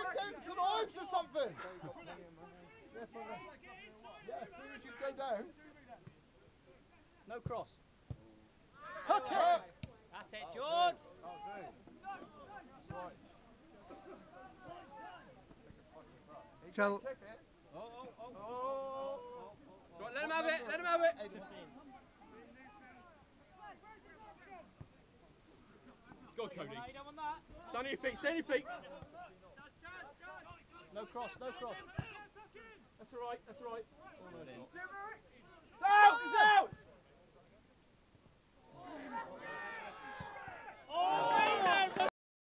Get to knives or something. Yeah, as soon as you go down. No cross. Hook it! That's it, George! Chell. Right, let him have it, let him have it! Go on, Cody. Stand on your feet, stand on your feet! No cross, no cross. That's alright, that's alright. It's out, it's out!